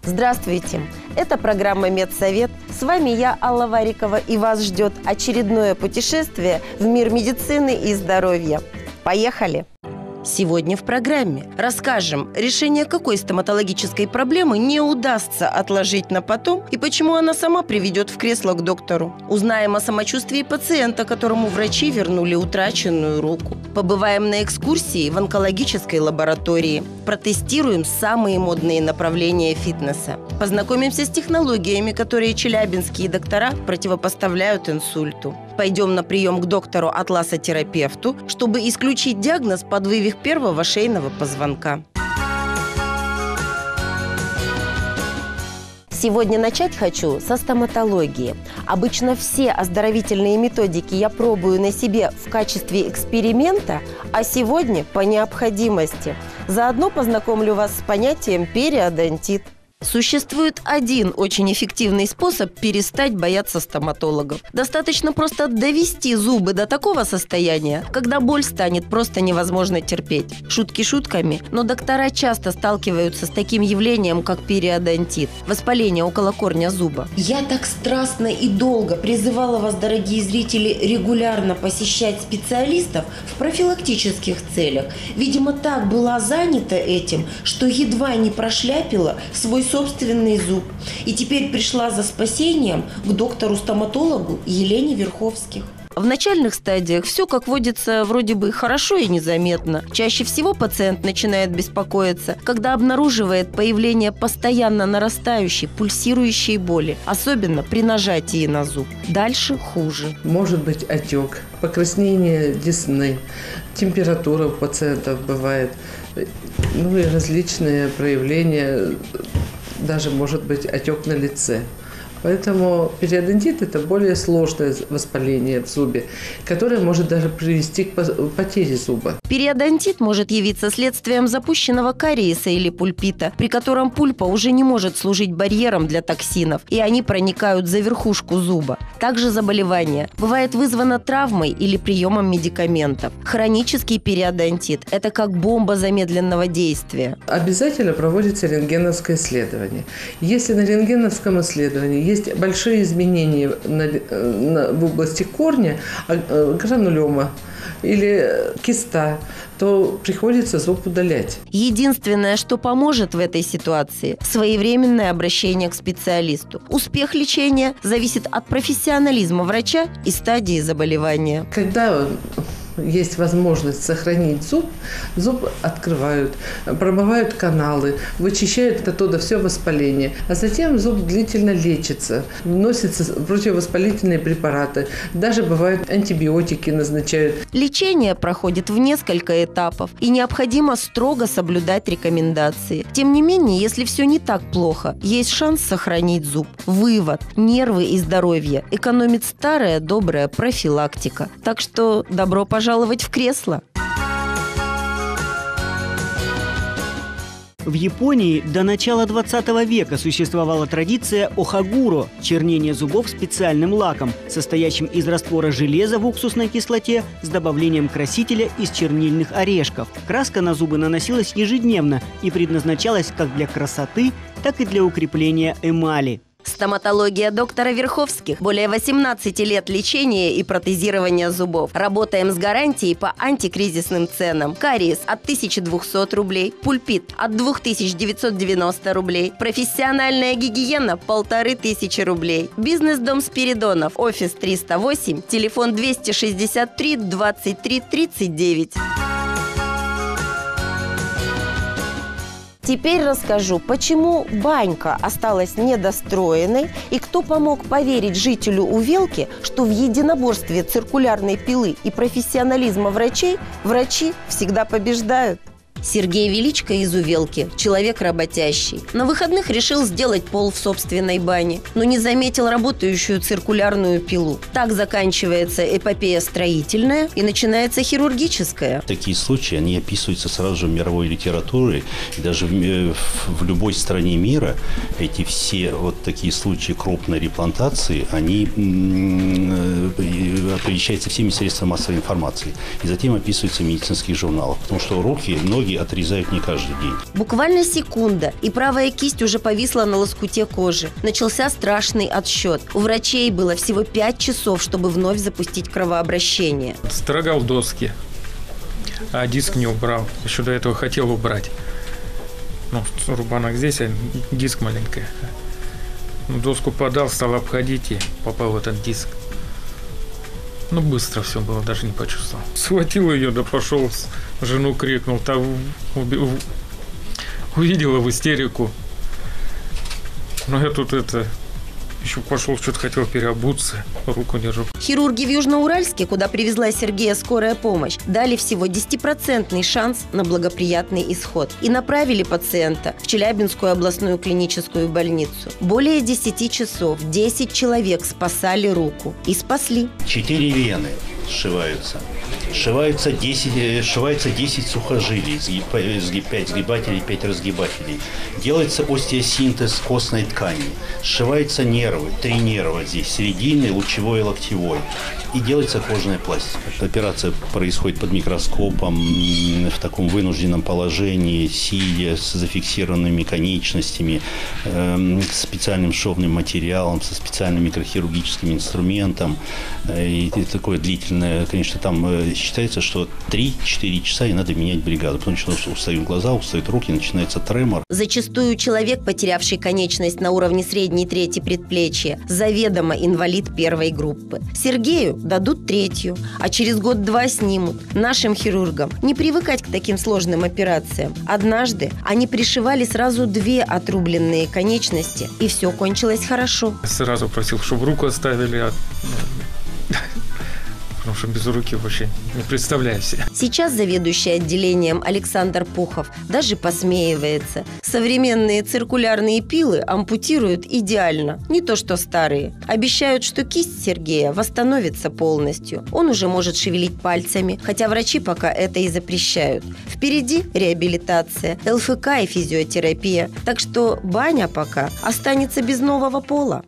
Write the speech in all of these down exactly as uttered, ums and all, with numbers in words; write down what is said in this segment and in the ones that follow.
Здравствуйте! Это программа «Медсовет». С вами я, Алла Варикова, и вас ждет очередное путешествие в мир медицины и здоровья. Поехали! Сегодня в программе расскажем, решение какой стоматологической проблемы не удастся отложить на потом и почему она сама приведет в кресло к доктору. Узнаем о самочувствии пациента, которому врачи вернули утраченную руку. Побываем на экскурсии в онкологической лаборатории. Протестируем самые модные направления фитнеса. Познакомимся с технологиями, которые челябинские доктора противопоставляют инсульту. Пойдем на прием к доктору-атласотерапевту, чтобы исключить диагноз подвывих первого шейного позвонка. Сегодня начать хочу со стоматологии. Обычно все оздоровительные методики я пробую на себе в качестве эксперимента, а сегодня по необходимости. Заодно познакомлю вас с понятием периодонтит. Существует один очень эффективный способ перестать бояться стоматологов. Достаточно просто довести зубы до такого состояния, когда боль станет просто невозможно терпеть. Шутки шутками, но доктора часто сталкиваются с таким явлением, как периодонтит – воспаление около корня зуба. Я так страстно и долго призывала вас, дорогие зрители, регулярно посещать специалистов в профилактических целях. Видимо, так была занята этим, что едва не прошляпила свой собственный зуб. И теперь пришла за спасением к доктору-стоматологу Елене Верховских. В начальных стадиях все, как водится, вроде бы хорошо и незаметно. Чаще всего пациент начинает беспокоиться, когда обнаруживает появление постоянно нарастающей, пульсирующей боли, особенно при нажатии на зуб. Дальше хуже. Может быть отек, покраснение десны, температура у пациентов бывает, ну и различные проявления, даже может быть отек на лице. Поэтому периодонтит – это более сложное воспаление в зубе, которое может даже привести к потере зуба. Периодонтит может явиться следствием запущенного кариеса или пульпита, при котором пульпа уже не может служить барьером для токсинов, и они проникают за верхушку зуба. Также заболевание бывает вызвано травмой или приемом медикаментов. Хронический периодонтит – это как бомба замедленного действия. Обязательно проводится рентгеновское исследование. Если на рентгеновском исследовании есть большие изменения на, на, в области корня, гранулема или киста, то приходится зуб удалять. Единственное, что поможет в этой ситуации – своевременное обращение к специалисту. Успех лечения зависит от профессионализма врача и стадии заболевания. Когда есть возможность сохранить зуб, зуб открывают, промывают каналы, вычищают оттуда все воспаление, а затем зуб длительно лечится, вносятся противовоспалительные препараты, даже бывают антибиотики назначают. Лечение проходит в несколько этапов, и необходимо строго соблюдать рекомендации. Тем не менее, если все не так плохо, есть шанс сохранить зуб. Вывод: нервы и здоровье экономит старая добрая профилактика. Так что добро пожаловать пожаловать в кресло. В Японии до начала двадцатого века существовала традиция охагуро – чернение зубов специальным лаком, состоящим из раствора железа в уксусной кислоте с добавлением красителя из чернильных орешков. Краска на зубы наносилась ежедневно и предназначалась как для красоты, так и для укрепления эмали. Стоматология доктора Верховских. Более восемнадцати лет лечения и протезирования зубов. Работаем с гарантией по антикризисным ценам. Кариес от тысячи двухсот рублей. Пульпит от двух тысяч девятисот девяноста рублей. Профессиональная гигиена – полторы тысячи рублей. Бизнес-дом Спиридонов. Офис триста восемь. Телефон двести шестьдесят три двадцать три тридцать девять. Теперь расскажу, почему банька осталась недостроенной и кто помог поверить жителю Увелки, что в единоборстве циркулярной пилы и профессионализма врачей врачи всегда побеждают. Сергей Величко из Увелки – человек работящий. На выходных решил сделать пол в собственной бане, но не заметил работающую циркулярную пилу. Так заканчивается эпопея строительная и начинается хирургическая. Такие случаи, они описываются сразу же в мировой литературе. И даже в, в любой стране мира эти все вот такие случаи крупной реплантации, они освещаются всеми средствами массовой информации. И затем описываются в медицинских журналах. Потому что руки, ноги хирурги отрезают не каждый день. Буквально секунда, и правая кисть уже повисла на лоскуте кожи. Начался страшный отсчет. У врачей было всего пять часов, чтобы вновь запустить кровообращение. Строгал доски, а диск не убрал. Еще до этого хотел убрать. Ну, рубанок здесь, а диск маленький. Ну, доску подал, стал обходить и попал в этот диск. Ну, быстро все было, даже не почувствовал. Схватил ее, да пошел, жену крикнул, та увидела в истерику. Но я тут это... Еще пошел, что-то хотел переобуться, руку держу. Хирурги в Южноуральске, куда привезла Сергея скорая помощь, дали всего десятипроцентный шанс на благоприятный исход и направили пациента в Челябинскую областную клиническую больницу. Более десяти часов десять человек спасали руку и спасли. Четыре вены сшиваются. Сшиваются десять, сшиваются десять сухожилий, пять сгибателей, пять разгибателей. Делается остеосинтез костной ткани. Сшиваются нервы, три нерва здесь, серединный, лучевой и локтевой. И делается кожная пластика. Операция происходит под микроскопом, в таком вынужденном положении, сидя, с зафиксированными конечностями, э, с специальным шовным материалом, со специальным микрохирургическим инструментом. И, и такое длительное, конечно, там э, считается, что три-четыре часа и надо менять бригаду, потому что устают глаза, устают руки, начинается тремор. Зачастую человек, потерявший конечность на уровне средней трети предплечья, заведомо инвалид первой группы. Сергею дадут третью, а через год-два снимут. Нашим хирургам не привыкать к таким сложным операциям. Однажды они пришивали сразу две отрубленные конечности, и все кончилось хорошо. Сразу просил, чтобы руку оставили, а... потому что без руки вообще не представляю себе. Сейчас заведующий отделением Александр Пухов даже посмеивается. Современные циркулярные пилы ампутируют идеально, не то что старые. Обещают, что кисть Сергея восстановится полностью. Он уже может шевелить пальцами, хотя врачи пока это и запрещают. Впереди реабилитация, эл эф ка и физиотерапия. Так что баня пока останется без нового пола.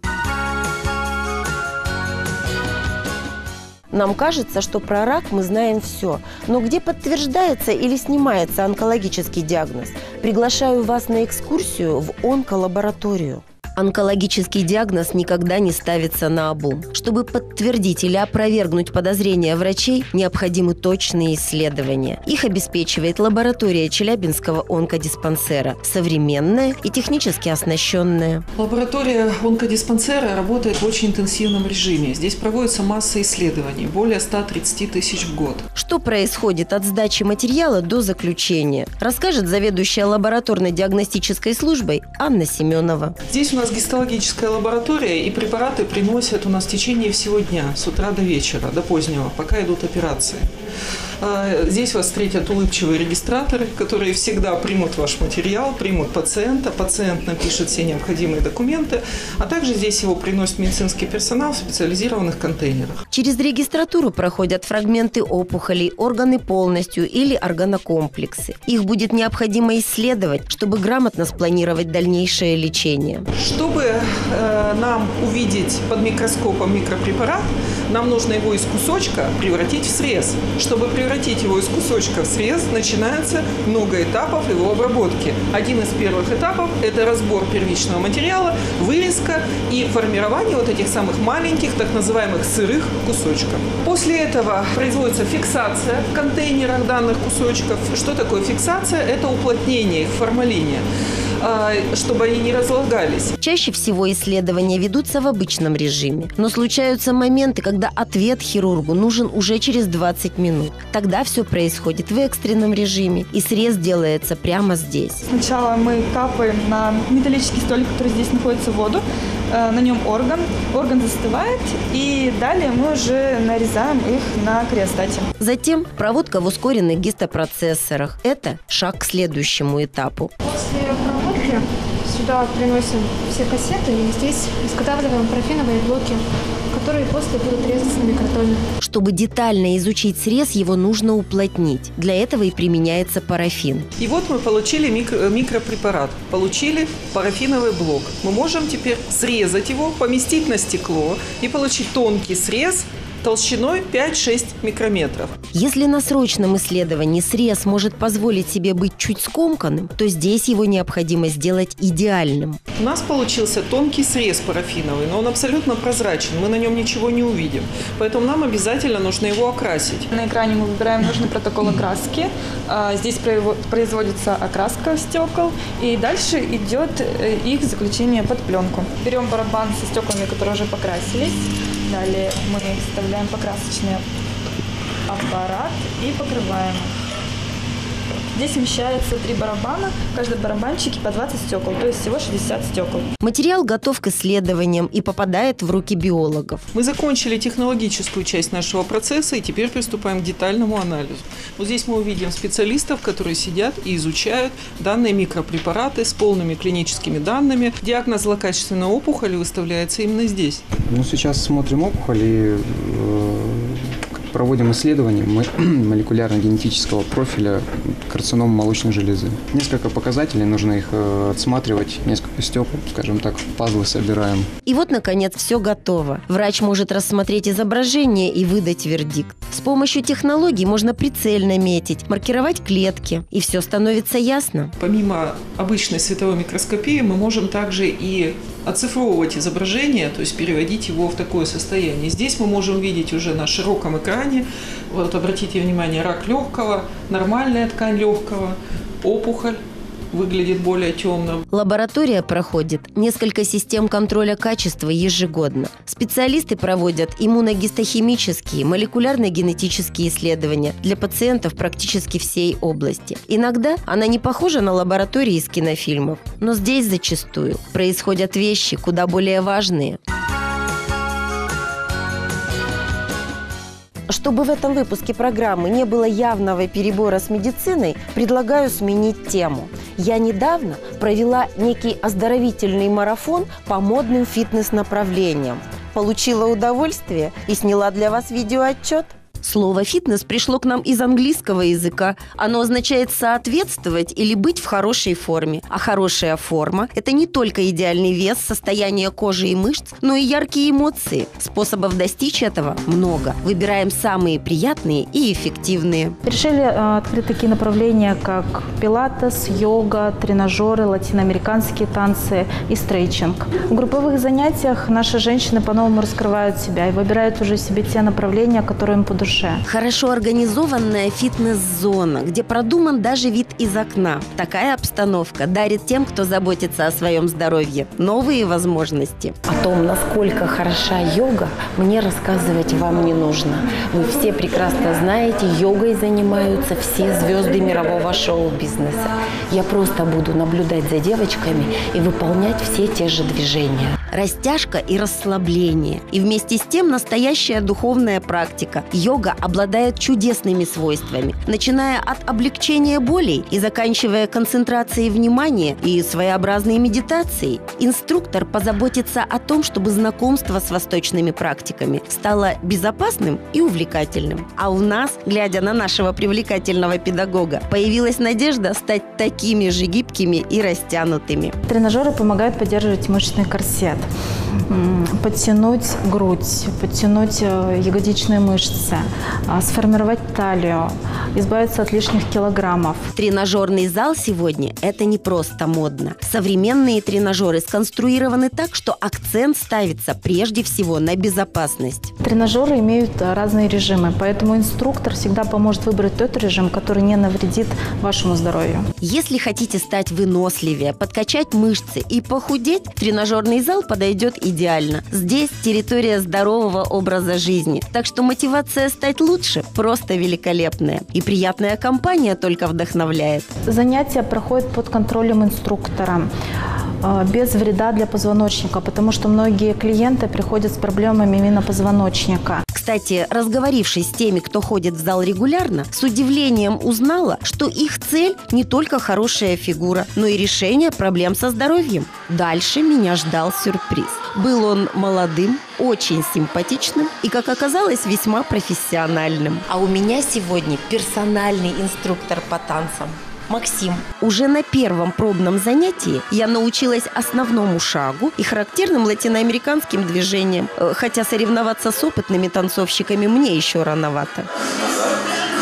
Нам кажется, что про рак мы знаем все. Но где подтверждается или снимается онкологический диагноз? Приглашаю вас на экскурсию в онколабораторию. Онкологический диагноз никогда не ставится наобум. Чтобы подтвердить или опровергнуть подозрения врачей, необходимы точные исследования. Их обеспечивает лаборатория Челябинского онкодиспансера, современная и технически оснащенная. Лаборатория онкодиспансера работает в очень интенсивном режиме. Здесь проводится масса исследований, более ста тридцати тысяч в год. Что происходит от сдачи материала до заключения, расскажет заведующая лабораторно-диагностической службой Анна Семенова. Здесь у нас гистологическая лаборатория, и препараты приносят у нас в течение всего дня, с утра до вечера, до позднего, пока идут операции. Здесь вас встретят улыбчивые регистраторы, которые всегда примут ваш материал, примут пациента, пациент напишет все необходимые документы, а также здесь его приносит медицинский персонал в специализированных контейнерах. Через регистратуру проходят фрагменты опухолей, органы полностью или органокомплексы. Их будет необходимо исследовать, чтобы грамотно спланировать дальнейшее лечение. Чтобы э, нам увидеть под микроскопом микропрепарат, нам нужно его из кусочка превратить в срез. Чтобы превратить его из кусочка в срез, начинается много этапов его обработки. Один из первых этапов – это разбор первичного материала, вырезка и формирование вот этих самых маленьких, так называемых сырых кусочков. После этого производится фиксация в контейнерах данных кусочков. Что такое фиксация? Это уплотнение их в формалине, чтобы они не разлагались. Чаще всего исследования ведутся в обычном режиме, но случаются моменты, когда ответ хирургу нужен уже через двадцать минут. Тогда все происходит в экстренном режиме, и срез делается прямо здесь. Сначала мы капаем на металлический столик, который здесь находится, воду, на нем орган, орган застывает, и далее мы уже нарезаем их на криостате. Затем проводка в ускоренных гистопроцессорах. Это шаг к следующему этапу. После проводки сюда приносим все кассеты, и здесь изготавливаем парафиновые блоки, которые после будут резаться на микротоме. Чтобы детально изучить срез, его нужно уплотнить. Для этого и применяется парафин. И вот мы получили микро, микропрепарат, получили парафиновый блок. Мы можем теперь срезать его, поместить на стекло и получить тонкий срез толщиной пять-шесть микрометров. Если на срочном исследовании срез может позволить себе быть чуть скомканным, то здесь его необходимо сделать идеальным. У нас получился тонкий срез парафиновый, но он абсолютно прозрачен, мы на нем ничего не увидим. Поэтому нам обязательно нужно его окрасить. На экране мы выбираем нужный протокол окраски. Здесь производится окраска стекол, и дальше идет их заключение под пленку. Берем барабан со стеклами, которые уже покрасились. Далее мы вставляем покрасочный аппарат и покрываем. Здесь вмещается три барабана, каждый барабанчик по двадцать стекол, то есть всего шестьдесят стекол. Материал готов к исследованиям и попадает в руки биологов. Мы закончили технологическую часть нашего процесса и теперь приступаем к детальному анализу. Вот здесь мы увидим специалистов, которые сидят и изучают данные микропрепараты с полными клиническими данными. Диагноз злокачественной опухоли выставляется именно здесь. Ну, сейчас смотрим опухоль и проводим исследования молекулярно-генетического профиля карциномы молочной железы. Несколько показателей, нужно их отсматривать, несколько стекол, скажем так, пазлы собираем. И вот, наконец, все готово. Врач может рассмотреть изображение и выдать вердикт. С помощью технологий можно прицельно метить, маркировать клетки, и все становится ясно. Помимо обычной световой микроскопии мы можем также и оцифровывать изображение, то есть переводить его в такое состояние. Здесь мы можем видеть уже на широком экране, вот обратите внимание, рак легкого, нормальная ткань легкого, опухоль выглядит более темным. Лаборатория проходит несколько систем контроля качества ежегодно. Специалисты проводят иммуногистохимические, молекулярно-генетические исследования для пациентов практически всей области. Иногда она не похожа на лаборатории из кинофильмов, но здесь зачастую происходят вещи куда более важные. Чтобы в этом выпуске программы не было явного перебора с медициной, предлагаю сменить тему. Я недавно провела некий оздоровительный марафон по модным фитнес-направлениям. Получила удовольствие и сняла для вас видеоотчет. Слово «фитнес» пришло к нам из английского языка. Оно означает «соответствовать» или «быть в хорошей форме». А хорошая форма – это не только идеальный вес, состояние кожи и мышц, но и яркие эмоции. Способов достичь этого много. Выбираем самые приятные и эффективные. Решили э, открыть такие направления, как пилатес, йога, тренажеры, латиноамериканские танцы и стрейчинг. В групповых занятиях наши женщины по-новому раскрывают себя и выбирают уже себе те направления, которые им по душе. Хорошо организованная фитнес-зона, где продуман даже вид из окна. Такая обстановка дарит тем, кто заботится о своем здоровье, новые возможности. О том, насколько хороша йога, мне рассказывать вам не нужно. Вы все прекрасно знаете, йогой занимаются все звезды мирового шоу-бизнеса. Я просто буду наблюдать за девочками и выполнять все те же движения. Растяжка и расслабление. И вместе с тем настоящая духовная практика. Йога обладает чудесными свойствами, начиная от облегчения болей и заканчивая концентрацией внимания и своеобразной медитацией. Инструктор позаботится о том, чтобы знакомство с восточными практиками стало безопасным и увлекательным. А у нас, глядя на нашего привлекательного педагога, появилась надежда стать такими же гибкими и растянутыми. Тренажеры помогают поддерживать мышечный корсет, подтянуть грудь, подтянуть ягодичные мышцы, сформировать талию, избавиться от лишних килограммов. Тренажерный зал сегодня – это не просто модно. Современные тренажеры сконструированы так, что акцент ставится прежде всего на безопасность. Тренажеры имеют разные режимы, поэтому инструктор всегда поможет выбрать тот режим, который не навредит вашему здоровью. Если хотите стать выносливее, подкачать мышцы и похудеть, тренажерный зал подойдет идеально. Здесь территория здорового образа жизни, так что мотивация стать лучше просто великолепная. И приятная компания только вдохновляет. Занятия проходят под контролем инструктора, без вреда для позвоночника, потому что многие клиенты приходят с проблемами именно позвоночника. Кстати, разговорившись с теми, кто ходит в зал регулярно, с удивлением узнала, что их цель не только хорошая фигура, но и решение проблем со здоровьем. Дальше меня ждал сюрприз. Был он молодым, очень симпатичным и, как оказалось, весьма профессиональным. А у меня сегодня персональный инструктор по танцам. Максим. Уже на первом пробном занятии я научилась основному шагу и характерным латиноамериканским движениям, хотя соревноваться с опытными танцовщиками мне еще рановато.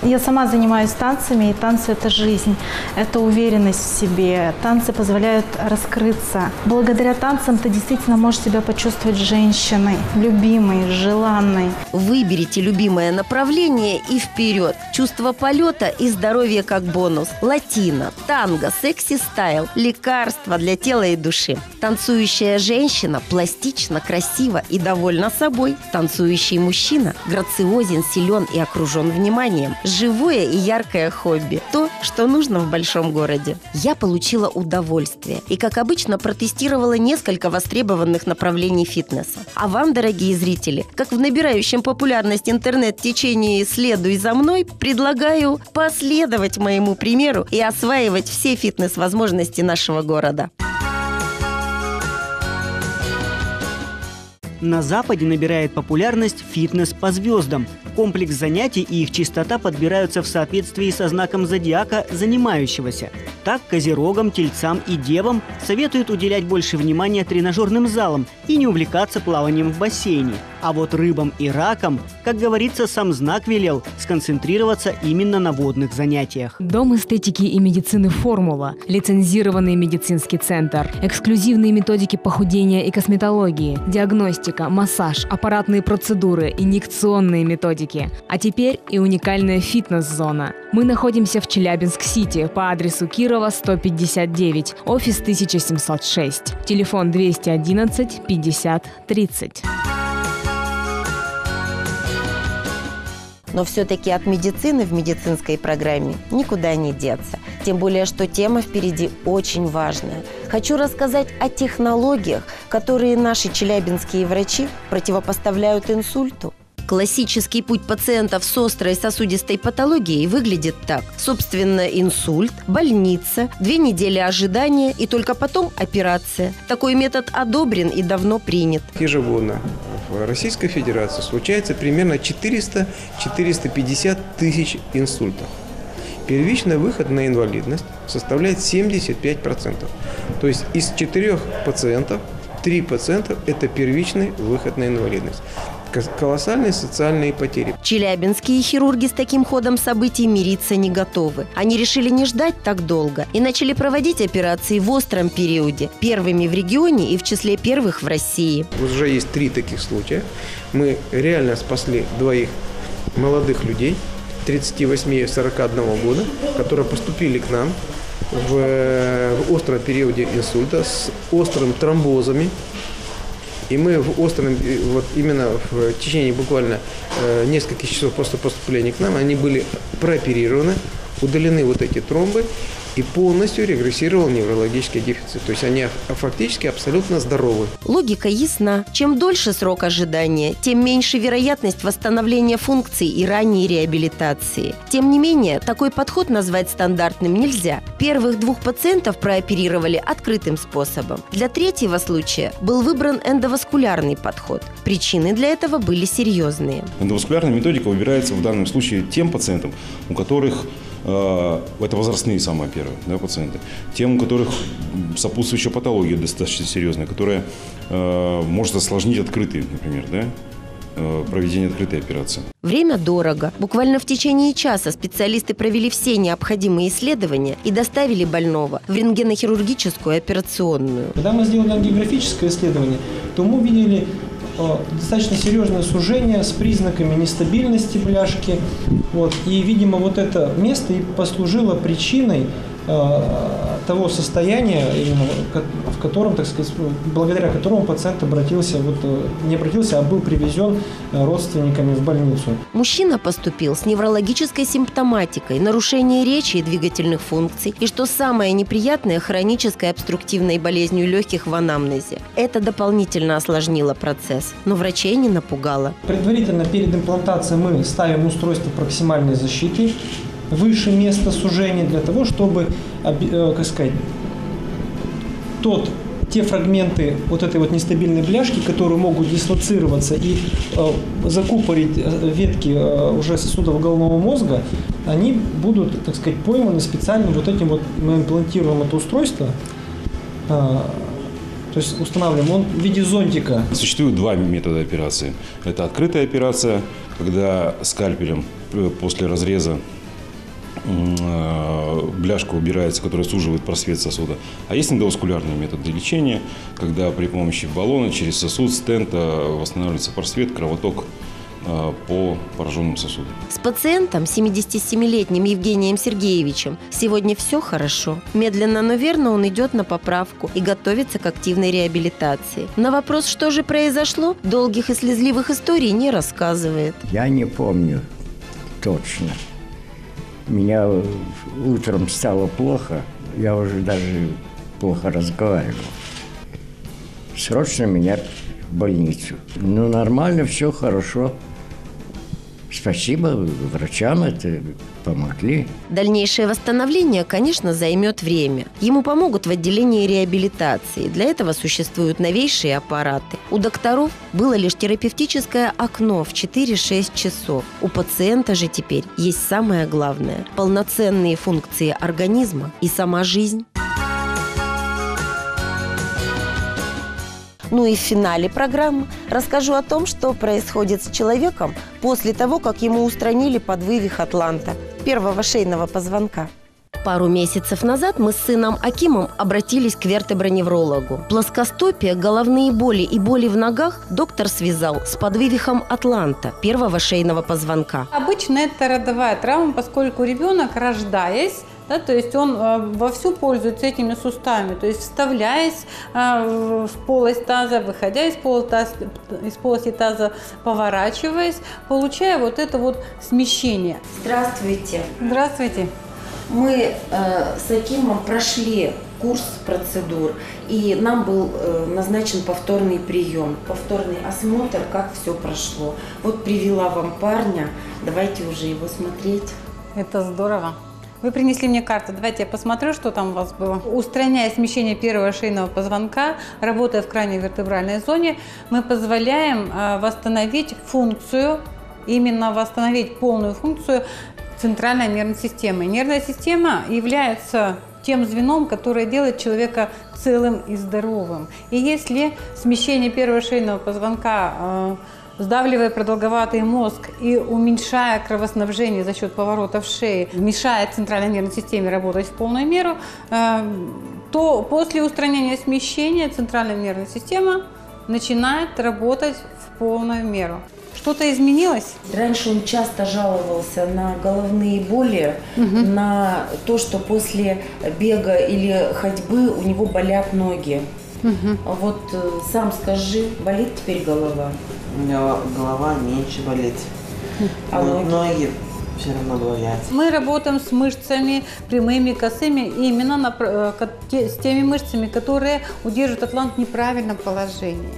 Я сама занимаюсь танцами, и танцы – это жизнь, это уверенность в себе. Танцы позволяют раскрыться. Благодаря танцам ты действительно можешь себя почувствовать женщиной, любимой, желанной. Выберите любимое направление и вперед. Чувство полета и здоровье как бонус. Латино, танго, секси-стайл – лекарство для тела и души. Танцующая женщина пластична, красива и довольна собой. Танцующий мужчина грациозен, силен и окружен вниманием. Живое и яркое хобби. То, что нужно в большом городе. Я получила удовольствие и, как обычно, протестировала несколько востребованных направлений фитнеса. А вам, дорогие зрители, как в набирающем популярность интернет-течении «Следуй за мной», предлагаю последовать моему примеру и осваивать все фитнес-возможности нашего города. На Западе набирает популярность фитнес по звездам. Комплекс занятий и их частота подбираются в соответствии со знаком зодиака занимающегося. Так, козерогам, тельцам и девам советуют уделять больше внимания тренажерным залам и не увлекаться плаванием в бассейне. А вот рыбам и ракам, как говорится, сам знак велел сконцентрироваться именно на водных занятиях. Дом эстетики и медицины «Формула», лицензированный медицинский центр, эксклюзивные методики похудения и косметологии, диагностика, массаж, аппаратные процедуры, инъекционные методики. А теперь и уникальная фитнес-зона. Мы находимся в Челябинск-Сити по адресу Кирова, сто пятьдесят девять, офис тысяча семьсот шесть, телефон двести одиннадцать пятьдесят тридцать. Но все-таки от медицины в медицинской программе никуда не деться. Тем более, что тема впереди очень важная. Хочу рассказать о технологиях, которые наши челябинские врачи противопоставляют инсульту. Классический путь пациентов с острой сосудистой патологией выглядит так. Собственно, инсульт, больница, две недели ожидания и только потом операция. Такой метод одобрен и давно принят. Ежегодно в Российской Федерации случается примерно четыреста — четыреста пятьдесят тысяч инсультов. Первичный выход на инвалидность составляет семьдесят пять процентов. То есть из четырех пациентов три пациента – это первичный выход на инвалидность. Колоссальные социальные потери. Челябинские хирурги с таким ходом событий мириться не готовы. Они решили не ждать так долго и начали проводить операции в остром периоде. Первыми в регионе и в числе первых в России. Уже есть три таких случая. Мы реально спасли двоих молодых людей, тридцати восьми — сорока одного года, которые поступили к нам в, в остром периоде инсульта с острыми тромбозами. И мы в остром, вот именно в течение буквально э, нескольких часов после поступления к нам, они были прооперированы, удалены вот эти тромбы, и полностью регрессировал неврологический дефицит. То есть они фактически абсолютно здоровы. Логика ясна. Чем дольше срок ожидания, тем меньше вероятность восстановления функций и ранней реабилитации. Тем не менее, такой подход назвать стандартным нельзя. Первых двух пациентов прооперировали открытым способом. Для третьего случая был выбран эндоваскулярный подход. Причины для этого были серьезные. Эндоваскулярная методика выбирается в данном случае тем пациентам, у которых это возрастные самые первые, да, пациенты. Тем, у которых сопутствующая патология достаточно серьезная, которая э, может осложнить открытый, например, да, э, проведение открытой операции. Время дорого. Буквально в течение часа специалисты провели все необходимые исследования и доставили больного в рентгенохирургическую операционную. Когда мы сделали ангиографическое исследование, то мы увидели достаточно серьезное сужение с признаками нестабильности бляшки. Вот. И, видимо, вот это место и послужило причиной э, того состояния, именно, в котором, так сказать, благодаря которому пациент обратился, вот, не обратился, а был привезен родственниками в больницу. Мужчина поступил с неврологической симптоматикой, нарушение речи и двигательных функций, и, что самое неприятное, хронической обструктивной болезнью легких в анамнезе. Это дополнительно осложнило процесс, но врачей не напугало. Предварительно перед имплантацией мы ставим устройство проксимальной защиты выше места сужения для того, чтобы, как сказать, тот, те фрагменты вот этой вот нестабильной бляшки, которые могут дислоцироваться и э, закупорить ветки э, уже сосудов головного мозга, они будут, так сказать, пойманы специальным вот этим вот, мы имплантируем это устройство, э, то есть устанавливаем он в виде зонтика. Существует два метода операции. Это открытая операция, когда скальпелем после разреза бляшка убирается, которая суживает просвет сосуда. А есть эндоваскулярные методы лечения, когда при помощи баллона через сосуд, стента восстанавливается просвет, кровоток по пораженным сосудам. С пациентом, семидесятисемилетним Евгением Сергеевичем, сегодня все хорошо. Медленно, но верно он идет на поправку и готовится к активной реабилитации. На вопрос, что же произошло, долгих и слезливых историй не рассказывает. Я не помню точно. Меня утром стало плохо, я уже даже плохо разговаривал. Срочно меня в больницу. Ну, нормально, все хорошо. Спасибо врачам, это помогли. Дальнейшее восстановление, конечно, займет время. Ему помогут в отделении реабилитации. Для этого существуют новейшие аппараты. У докторов было лишь терапевтическое окно в четыре-шесть часов. У пациента же теперь есть самое главное – полноценные функции организма и сама жизнь. Ну и в финале программы расскажу о том, что происходит с человеком после того, как ему устранили подвывих атланта, первого шейного позвонка. Пару месяцев назад мы с сыном Акимом обратились к вертеброневрологу. Плоскостопие, головные боли и боли в ногах доктор связал с подвывихом атланта, первого шейного позвонка. Обычно это родовая травма, поскольку ребенок, рождаясь, да, то есть он э, вовсю пользуется этими суставами, то есть вставляясь э, в полость таза, выходя из, полотаз, из полости таза, поворачиваясь, получая вот это вот смещение. Здравствуйте. Здравствуйте. Мы э, с Акимом прошли курс процедур, и нам был э, назначен повторный прием, повторный осмотр, как все прошло. Вот привела вам парня, давайте уже его смотреть. Это здорово. Вы принесли мне карту, давайте я посмотрю, что там у вас было. Устраняя смещение первого шейного позвонка, работая в крайней вертебральной зоне, мы позволяем э, восстановить функцию, именно восстановить полную функцию центральной нервной системы. Нервная система является тем звеном, которое делает человека целым и здоровым. И если смещение первого шейного позвонка, э, сдавливая продолговатый мозг и уменьшая кровоснабжение за счет поворотов шеи, мешает центральной нервной системе работать в полную меру, э, то после устранения смещения центральная нервная система начинает работать в полную меру. Что-то изменилось? Раньше он часто жаловался на головные боли, угу. на то, что после бега или ходьбы у него болят ноги. Угу. Вот сам скажи, болит теперь голова? У меня голова меньше болит, а но ноги? ноги все равно болят. Мы работаем с мышцами прямыми, косыми, именно на, с теми мышцами, которые удерживают атлант в неправильном положении.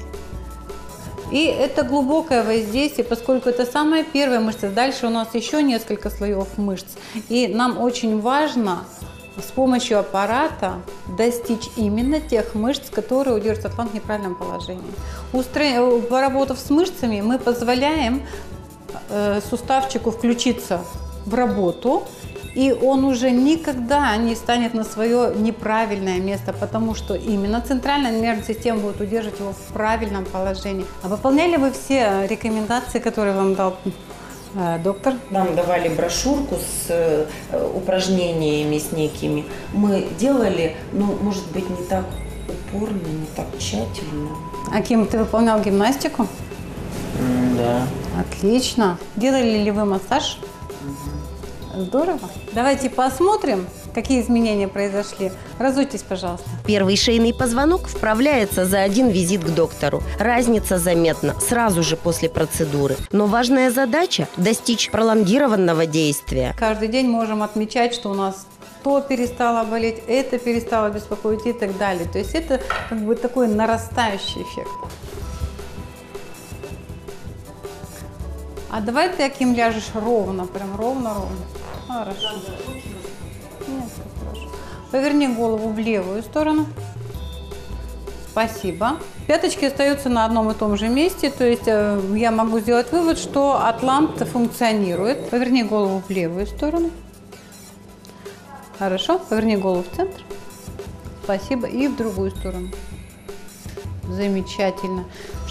И это глубокое воздействие, поскольку это самая первая мышца. Дальше у нас еще несколько слоев мышц. И нам очень важно с помощью аппарата достичь именно тех мышц, которые удерживают атлант в неправильном положении. Устра... Поработав с мышцами, мы позволяем э, суставчику включиться в работу, и он уже никогда не станет на свое неправильное место, потому что именно центральная нервная система будет удерживать его в правильном положении. А выполняли вы все рекомендации, которые вам дал э, доктор? Нам давали брошюрку с э, упражнениями, с некими. Мы делали, ну, может быть, не так упорно, не так тщательно. Аким, ты выполнял гимнастику? Mm, да. Отлично. Делали ли вы массаж? Здорово. Давайте посмотрим, какие изменения произошли. Разуйтесь, пожалуйста. Первый шейный позвонок вправляется за один визит к доктору. Разница заметна сразу же после процедуры. Но важная задача – достичь пролонгированного действия. Каждый день можем отмечать, что у нас то перестало болеть, это перестало беспокоить и так далее. То есть это как бы такой нарастающий эффект. А давай ты, Аким, ляжешь ровно, прям ровно-ровно. Хорошо. Нет, хорошо. Поверни голову в левую сторону. Спасибо. Пяточки остаются на одном и том же месте, то есть э, я могу сделать вывод, что атлант функционирует. Поверни голову в левую сторону. Хорошо. Поверни голову в центр. Спасибо. И в другую сторону. Замечательно. Что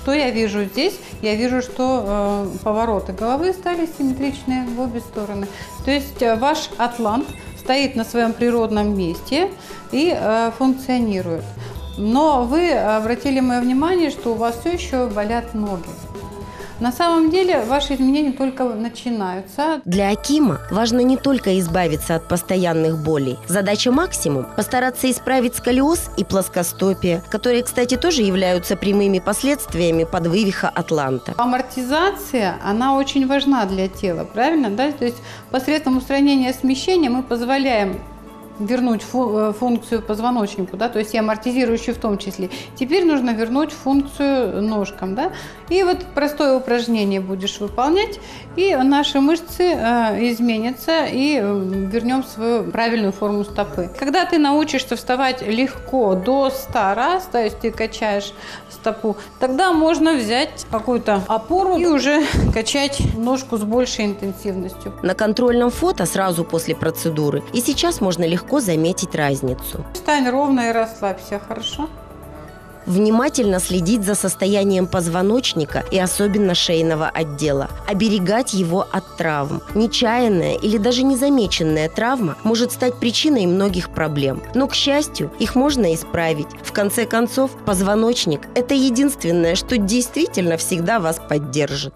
что я вижу здесь? Я вижу, что э, повороты головы стали симметричные в обе стороны. То есть э, ваш атлант стоит на своем природном месте и э, функционирует. Но вы обратили мое внимание, что у вас все еще болят ноги. На самом деле ваши изменения только начинаются. Для Акима важно не только избавиться от постоянных болей. Задача максимум – постараться исправить сколиоз и плоскостопие, которые, кстати, тоже являются прямыми последствиями подвывиха атланта. Амортизация, она очень важна для тела, правильно? Да? То есть посредством устранения смещения мы позволяем вернуть фу функцию позвоночнику, да, то есть и амортизирующую в том числе. Теперь нужно вернуть функцию ножкам, да. И вот простое упражнение будешь выполнять, и наши мышцы э, изменятся, и вернем свою правильную форму стопы. Когда ты научишься вставать легко до ста раз, то есть ты качаешь стопу, тогда можно взять какую-то опору и уже качать ножку с большей интенсивностью. На контрольном фото сразу после процедуры и сейчас можно легко заметить разницу. Встань ровно и расслабься, хорошо? Внимательно следить за состоянием позвоночника и особенно шейного отдела. Оберегать его от травм. Нечаянная или даже незамеченная травма может стать причиной многих проблем. Но, к счастью, их можно исправить. В конце концов, позвоночник – это единственное, что действительно всегда вас поддержит.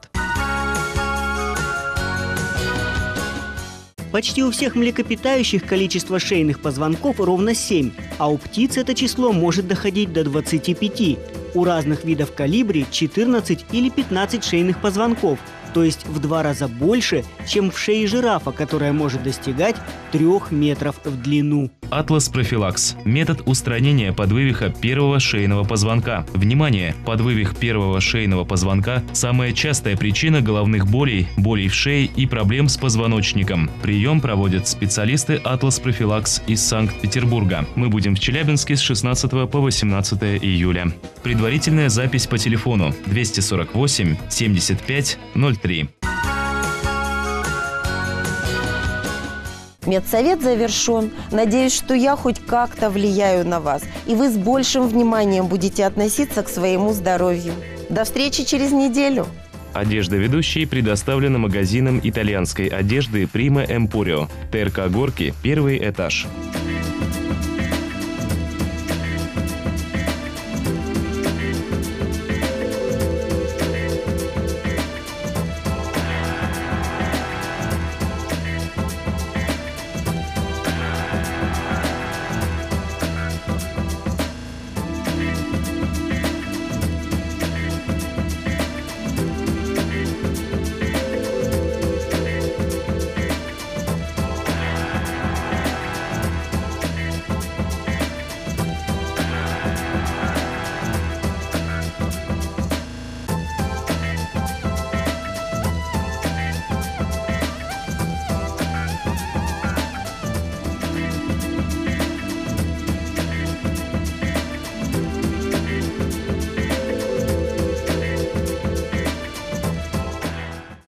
Почти у всех млекопитающих количество шейных позвонков ровно семь, а у птиц это число может доходить до двадцати пяти. У разных видов колибри четырнадцать или пятнадцать шейных позвонков, то есть в два раза больше, чем в шее жирафа, которая может достигать трех метров в длину. Атлас Профилакс. Метод устранения подвывиха первого шейного позвонка. Внимание! Подвывих первого шейного позвонка – самая частая причина головных болей, болей в шее и проблем с позвоночником. Прием проводят специалисты Атлас Профилакс из Санкт-Петербурга. Мы будем в Челябинске с шестнадцатого по восемнадцатое июля. Предварительная запись по телефону двести сорок восемь семьдесят пять ноль три. Медсовет завершен. Надеюсь, что я хоть как-то влияю на вас, и вы с большим вниманием будете относиться к своему здоровью. До встречи через неделю. Одежда ведущей предоставлена магазином итальянской одежды Prima Emporio. ТРК Горки, первый этаж.